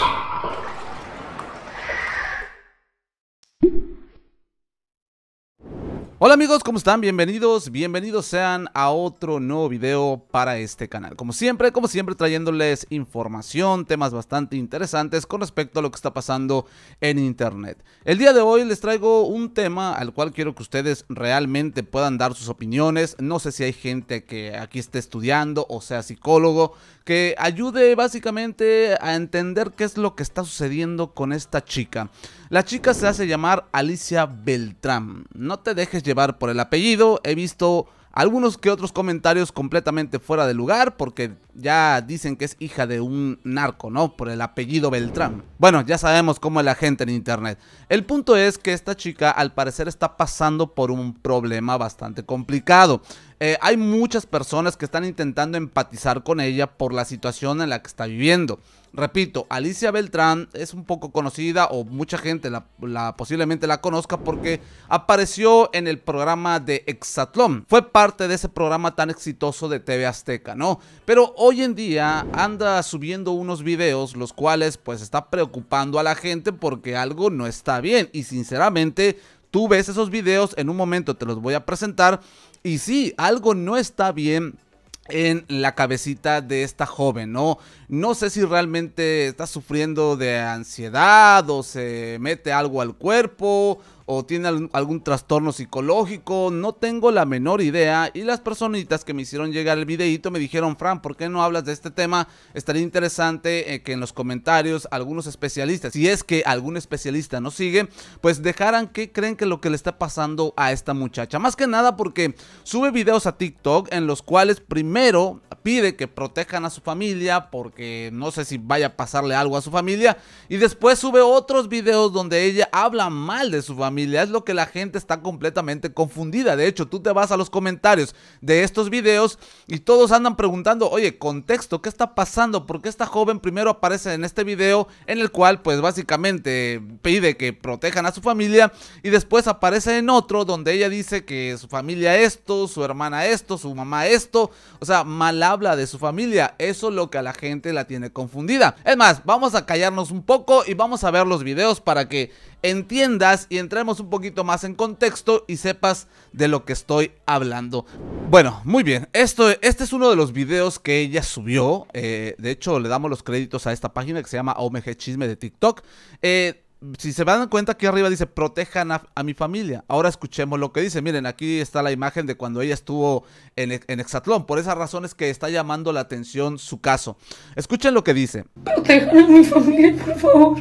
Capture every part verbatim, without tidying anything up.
Hola amigos, ¿cómo están? Bienvenidos, bienvenidos sean a otro nuevo video para este canal. Como siempre, como siempre trayéndoles información, temas bastante interesantes con respecto a lo que está pasando en internet. El día de hoy les traigo un tema al cual quiero que ustedes realmente puedan dar sus opiniones. No sé si hay gente que aquí esté estudiando o sea psicólogo, que ayude básicamente a entender qué es lo que está sucediendo con esta chica. La chica se hace llamar Alicia Beltrán. No te dejes llevar por el apellido. He visto algunos que otros comentarios completamente fuera de lugar porque ya dicen que es hija de un narco, ¿no? Por el apellido Beltrán. Bueno, ya sabemos cómo es la gente en internet. El punto es que esta chica al parecer está pasando por un problema bastante complicado. Eh, hay muchas personas que están intentando empatizar con ella por la situación en la que está viviendo. Repito, Alicia Beltrán es un poco conocida o mucha gente la, la, posiblemente la conozca porque apareció en el programa de Exatlón. Fue parte de ese programa tan exitoso de T V Azteca, ¿no? Pero hoy en día anda subiendo unos videos los cuales pues está preocupando a la gente porque algo no está bien. Y sinceramente tú ves esos videos, en un momento te los voy a presentar y sí, algo no está bien en la cabecita de esta joven, ¿no? No sé si realmente está sufriendo de ansiedad o se mete algo al cuerpo o tiene algún, algún trastorno psicológico, no tengo la menor idea. Y las personitas que me hicieron llegar el videito me dijeron: Fran, ¿por qué no hablas de este tema? Estaría interesante eh, que en los comentarios algunos especialistas, si es que algún especialista nos sigue, pues dejaran qué creen que lo que le está pasando a esta muchacha. Más que nada porque sube videos a TikTok en los cuales primero pide que protejan a su familia porque no sé si vaya a pasarle algo a su familia, y después sube otros videos donde ella habla mal de su familia. Es lo que la gente está completamente confundida. De hecho, tú te vas a los comentarios de estos videos y todos andan preguntando: oye, contexto, ¿qué está pasando? ¿Por qué esta joven primero aparece en este video en el cual pues básicamente pide que protejan a su familia y después aparece en otro donde ella dice que su familia esto, su hermana esto, su mamá esto? O sea, mal habla de su familia. Eso es lo que a la gente la tiene confundida. Es más, vamos a callarnos un poco y vamos a ver los videos para que entiendas y entremos un poquito más en contexto y sepas de lo que estoy hablando. Bueno, muy bien, esto, este es uno de los videos que ella subió. eh, De hecho, le damos los créditos a esta página que se llama O M G Chisme de TikTok. Eh... Si se dan cuenta, aquí arriba dice: protejan a, a mi familia. Ahora escuchemos lo que dice. Miren, aquí está la imagen de cuando ella estuvo en, en Exatlón. Por esa razón es que está llamando la atención su caso. Escuchen lo que dice: protejan a mi familia, por favor.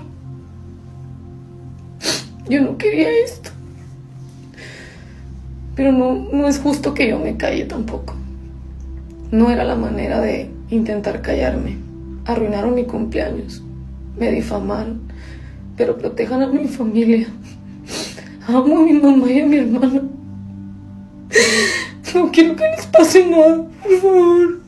Yo no quería esto. Pero no, no es justo que yo me calle tampoco. No era la manera de intentar callarme. Arruinaron mi cumpleaños. Me difamaron. Pero protejan a mi familia. Amo a mi mamá y a mi hermana. No quiero que les pase nada, por favor.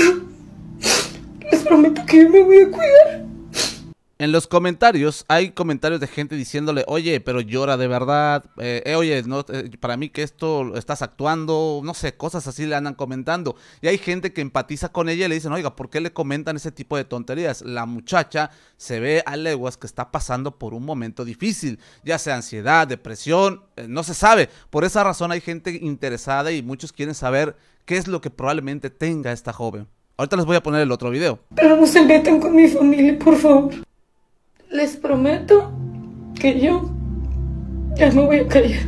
Les prometo que yo me voy a cuidar. En los comentarios hay comentarios de gente diciéndole: oye, pero llora de verdad, eh, eh, oye, no, eh, para mí que esto estás actuando, no sé, cosas así le andan comentando. Y hay gente que empatiza con ella y le dicen: oiga, ¿por qué le comentan ese tipo de tonterías? La muchacha se ve a leguas que está pasando por un momento difícil, ya sea ansiedad, depresión, eh, no se sabe. Por esa razón hay gente interesada y muchos quieren saber qué es lo que probablemente tenga esta joven. Ahorita les voy a poner el otro video. Pero no se metan con mi familia, por favor. Les prometo que yo ya me voy a callar.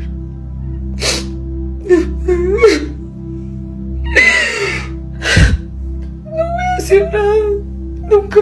No voy a hacer nada, nunca.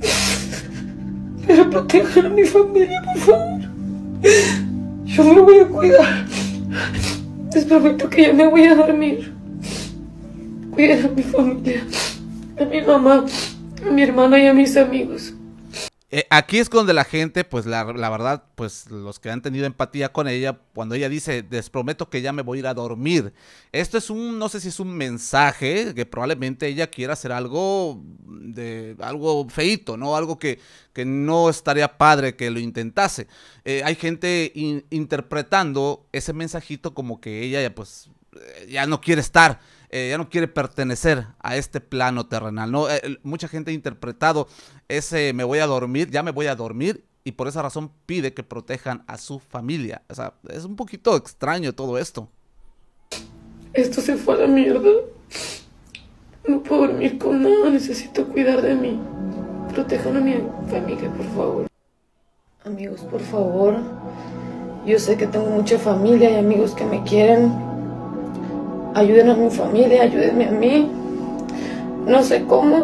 Pero protejan a mi familia, por favor. Yo me voy a cuidar. Les prometo que ya me voy a dormir. Cuiden a mi familia, a mi mamá, a mi hermana y a mis amigos. Eh, aquí es donde la gente, pues la, la verdad, pues los que han tenido empatía con ella, cuando ella dice: les prometo que ya me voy a ir a dormir. Esto es un, no sé si es un mensaje que probablemente ella quiera hacer algo de algo feíto, ¿no? Algo que, que no estaría padre que lo intentase. Eh, hay gente in, interpretando ese mensajito como que ella ya pues ya no quiere estar eh, ya no quiere pertenecer a este plano terrenal, ¿no? Eh, mucha gente ha interpretado ese me voy a dormir, ya me voy a dormir, y por esa razón pide que protejan a su familia. O sea, es un poquito extraño todo esto. Esto se fue a la mierda. No puedo dormir con nada, necesito cuidar de mí. Protejan a mi familia, por favor. Amigos, por favor. Yo sé que tengo mucha familia y amigos que me quieren. Ayuden a mi familia, ayúdenme a mí. No sé cómo.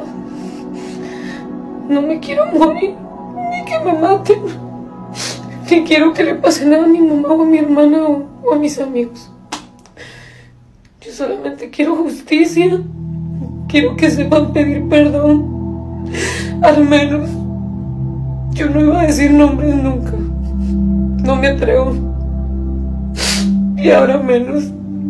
No me quiero morir, ni que me maten. Ni quiero que le pase nada a mi mamá o a mi hermana o, o a mis amigos. Yo solamente quiero justicia. Quiero que sepan pedir perdón. Al menos. Yo no iba a decir nombres nunca. No me atrevo. Y ahora menos.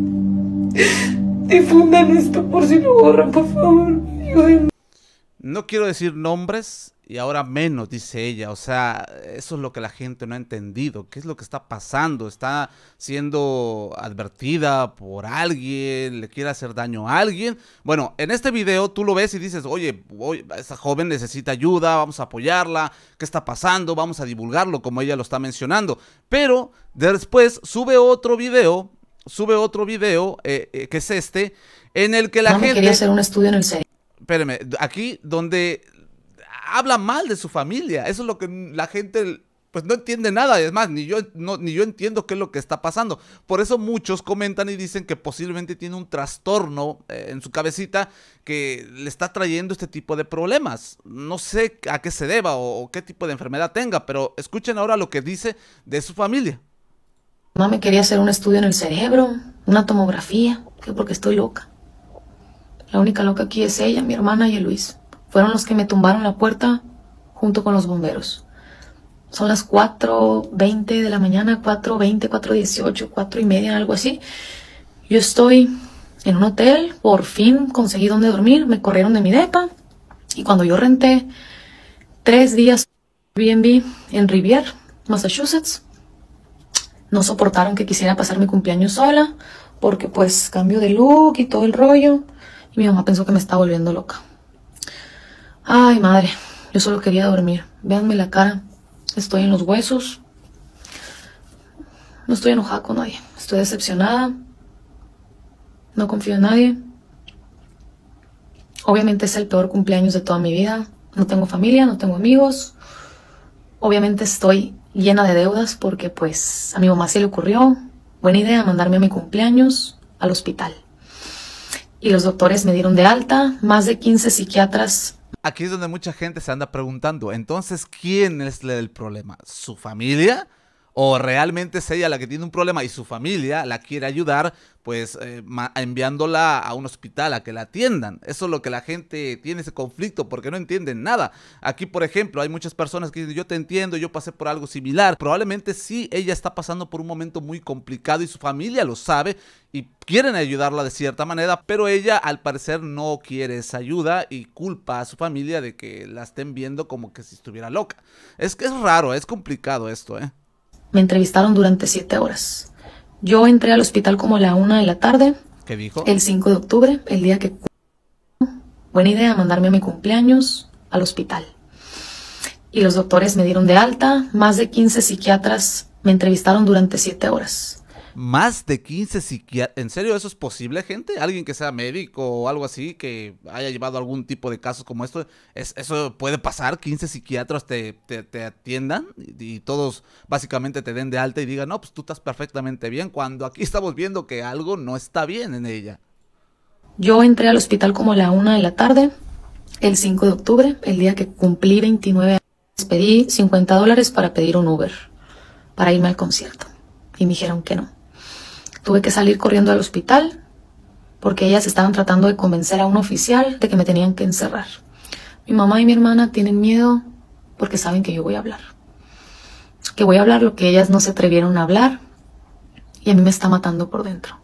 Difundan esto por si lo borran, por favor. Ayúdenme. No quiero decir nombres y ahora menos, dice ella. O sea, eso es lo que la gente no ha entendido. ¿Qué es lo que está pasando? ¿Está siendo advertida por alguien? ¿Le quiere hacer daño a alguien? Bueno, en este video tú lo ves y dices, oye, oye, esta joven necesita ayuda, vamos a apoyarla. ¿Qué está pasando? Vamos a divulgarlo como ella lo está mencionando. Pero después sube otro video, sube otro video, eh, eh, que es este, en el que la no gente... Me quería hacer un estudio en el cerebro. Espéreme, aquí donde habla mal de su familia, eso es lo que la gente pues no entiende nada, es más, ni yo, no, ni yo entiendo qué es lo que está pasando. Por eso muchos comentan y dicen que posiblemente tiene un trastorno eh, en su cabecita que le está trayendo este tipo de problemas. No sé a qué se deba o, o qué tipo de enfermedad tenga, pero escuchen ahora lo que dice de su familia. Mamá me quería hacer un estudio en el cerebro, una tomografía, que porque estoy loca. La única loca aquí es ella, mi hermana y el Luis. Fueron los que me tumbaron la puerta junto con los bomberos. Son las cuatro veinte de la mañana, cuatro veinte, cuatro dieciocho, cuatro y media, algo así. Yo estoy en un hotel, por fin conseguí donde dormir, me corrieron de mi depa. Y cuando yo renté tres días Airbnb en Rivier, Massachusetts, no soportaron que quisiera pasar mi cumpleaños sola, porque pues cambio de look y todo el rollo. Y mi mamá pensó que me estaba volviendo loca. Ay, madre, yo solo quería dormir. Véanme la cara. Estoy en los huesos. No estoy enojada con nadie. Estoy decepcionada. No confío en nadie. Obviamente es el peor cumpleaños de toda mi vida. No tengo familia, no tengo amigos. Obviamente estoy llena de deudas porque pues a mi mamá se le ocurrió. Buena idea mandarme a mi cumpleaños al hospital. Y los doctores me dieron de alta, más de quince psiquiatras. Aquí es donde mucha gente se anda preguntando, entonces, ¿quién es el problema? ¿Su familia? ¿O realmente es ella la que tiene un problema y su familia la quiere ayudar, pues eh, enviándola a un hospital a que la atiendan? Eso es lo que la gente tiene, ese conflicto, porque no entienden nada. Aquí, por ejemplo, hay muchas personas que dicen, yo te entiendo, yo pasé por algo similar. Probablemente sí, ella está pasando por un momento muy complicado y su familia lo sabe y quieren ayudarla de cierta manera, pero ella al parecer no quiere esa ayuda y culpa a su familia de que la estén viendo como que si estuviera loca. Es que es raro, es complicado esto, ¿eh? Me entrevistaron durante siete horas. Yo entré al hospital como a la una de la tarde. ¿Qué dijo? El cinco de octubre, el día que... Buena idea mandarme a mi cumpleaños al hospital. Y los doctores me dieron de alta. Más de quince psiquiatras me entrevistaron durante siete horas. Más de quince psiquiatras. ¿En serio eso es posible, gente? ¿Alguien que sea médico o algo así, que haya llevado algún tipo de casos como esto? ¿Es, ¿Eso puede pasar? ¿quince psiquiatras te, te, te atiendan y, y todos básicamente te den de alta y digan, no, pues tú estás perfectamente bien, cuando aquí estamos viendo que algo no está bien en ella? Yo entré al hospital como a la una de la tarde, el cinco de octubre, el día que cumplí veintinueve años. Pedí cincuenta dólares para pedir un Uber, para irme al concierto. Y me dijeron que no. Tuve que salir corriendo al hospital porque ellas estaban tratando de convencer a un oficial de que me tenían que encerrar. Mi mamá y mi hermana tienen miedo porque saben que yo voy a hablar. Que voy a hablar lo que ellas no se atrevieron a hablar y a mí me está matando por dentro.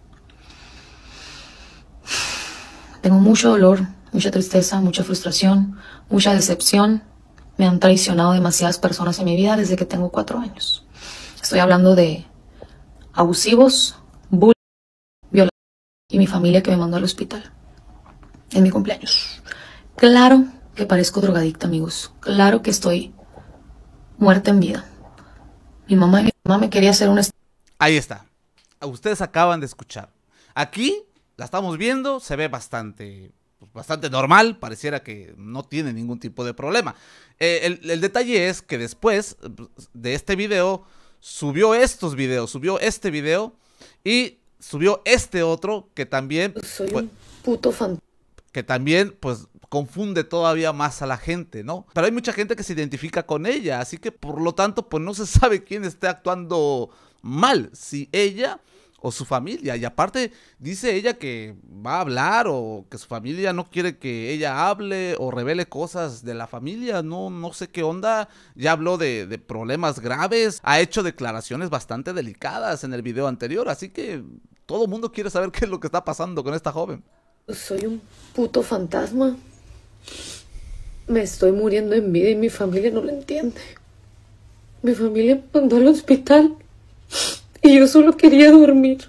Tengo mucho dolor, mucha tristeza, mucha frustración, mucha decepción. Me han traicionado demasiadas personas en mi vida desde que tengo cuatro años. Estoy hablando de abusivos, bullying, violación, y mi familia que me mandó al hospital en mi cumpleaños. Claro que parezco drogadicta, amigos. Claro que estoy muerta en vida. Mi mamá, mi mamá me quería hacer una... Ahí está. Ustedes acaban de escuchar. Aquí la estamos viendo, se ve bastante, bastante normal. Pareciera que no tiene ningún tipo de problema. Eh, el, el detalle es que después de este video subió estos videos, subió este video y subió este otro que también... Soy pues, un puto fantasma. Que también, pues, confunde todavía más a la gente, ¿no? Pero hay mucha gente que se identifica con ella, así que, por lo tanto, pues no se sabe quién está actuando mal, si ella o su familia. Y aparte, dice ella que va a hablar o que su familia no quiere que ella hable o revele cosas de la familia, no, no sé qué onda. Ya habló de, de problemas graves, ha hecho declaraciones bastante delicadas en el video anterior, así que todo el mundo quiere saber qué es lo que está pasando con esta joven. Soy un puto fantasma. Me estoy muriendo en vida y mi familia no lo entiende. Mi familia me mandó al hospital y yo solo quería dormir.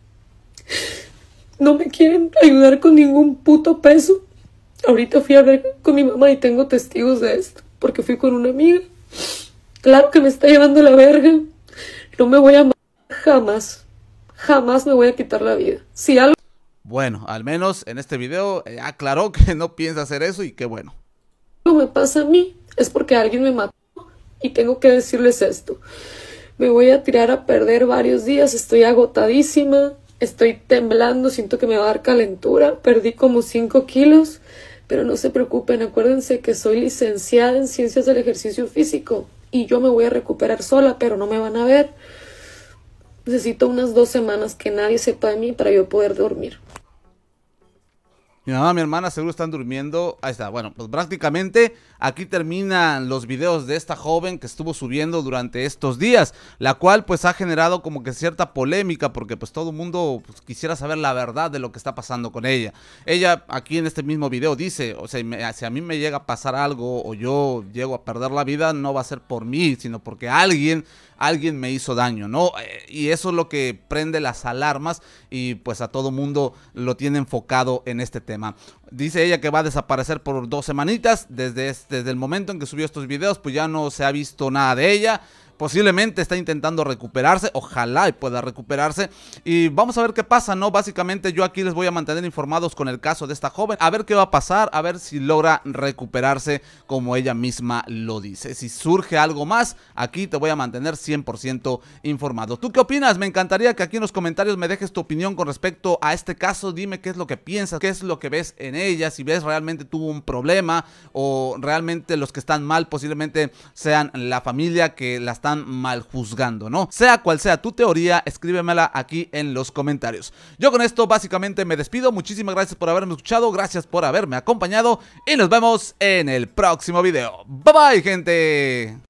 No me quieren ayudar con ningún puto peso. Ahorita fui a hablar con mi mamá y tengo testigos de esto, porque fui con una amiga. Claro que me está llevando la verga. No me voy a matar jamás. Jamás me voy a quitar la vida. Si algo... Bueno, al menos en este video eh, aclaró que no piensa hacer eso y qué bueno. me pasa a mí es porque alguien me mató y tengo que decirles esto. Me voy a tirar a perder varios días, estoy agotadísima, estoy temblando, siento que me va a dar calentura, perdí como cinco kilos, pero no se preocupen, acuérdense que soy licenciada en Ciencias del Ejercicio Físico y yo me voy a recuperar sola, pero no me van a ver. Necesito unas dos semanas que nadie sepa de mí para yo poder dormir. Mi mamá y mi hermana seguro están durmiendo. Ahí está, bueno, pues prácticamente aquí terminan los videos de esta joven que estuvo subiendo durante estos días, la cual pues ha generado como que cierta polémica porque pues todo el mundo pues, quisiera saber la verdad de lo que está pasando con ella. Ella aquí en este mismo video dice, o sea, me, si a mí me llega a pasar algo o yo llego a perder la vida, no va a ser por mí, sino porque alguien... alguien me hizo daño, ¿no? Y eso es lo que prende las alarmas y pues a todo mundo lo tiene enfocado en este tema. Dice ella que va a desaparecer por dos semanitas. Desde, este, desde el momento en que subió estos videos, pues ya no se ha visto nada de ella. Posiblemente está intentando recuperarse, ojalá y pueda recuperarse. Y vamos a ver qué pasa, ¿no? Básicamente yo aquí les voy a mantener informados con el caso de esta joven. A ver qué va a pasar, a ver si logra recuperarse como ella misma lo dice. Si surge algo más, aquí te voy a mantener cien por ciento informado. ¿Tú qué opinas? Me encantaría que aquí en los comentarios me dejes tu opinión con respecto a este caso. Dime qué es lo que piensas, qué es lo que ves en ella, si ves realmente tuvo un problema o realmente los que están mal posiblemente sean la familia que la está están mal juzgando, ¿no? Sea cual sea tu teoría, escríbemela aquí en los comentarios. Yo con esto básicamente me despido. Muchísimas gracias por haberme escuchado, gracias por haberme acompañado y nos vemos en el próximo video. Bye bye, gente.